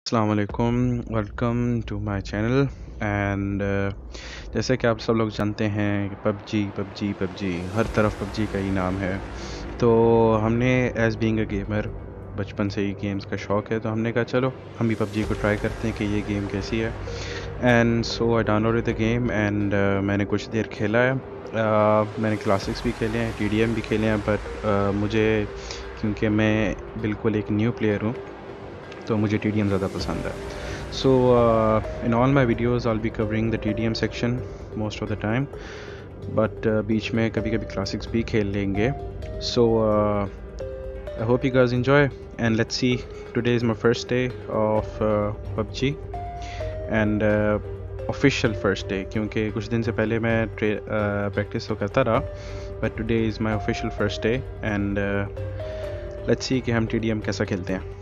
अस्सलाम वालेकुम, welcome to my channel and जैसे कि आप सब लोग जानते हैं कि पबजी हर तरफ पबजी का ही नाम है। तो हमने एज बीइंग अ गेमर बचपन से ही गेम्स का शौक़ है, तो हमने कहा चलो हम भी पबजी को ट्राई करते हैं कि ये गेम कैसी है। And so I downloaded the game and मैंने कुछ देर खेला है। मैंने क्लासिक्स भी खेले हैं, टीडीएम भी खेले हैं, बट मुझे क्योंकि मैं बिल्कुल एक न्यू प्लेयर हूँ तो मुझे TDM ज़्यादा पसंद है। So in all my videos I will be covering the TDM section most of the time, but बीच में कभी कभी क्लासिक्स भी खेल लेंगे। So I hope you guys enjoy and let's see. Today is my first day of PUBG and official first day, क्योंकि कुछ दिन से पहले मैं प्रैक्टिस तो करता रहा, but today is my official first day and let's see कि हम TDM कैसा खेलते हैं।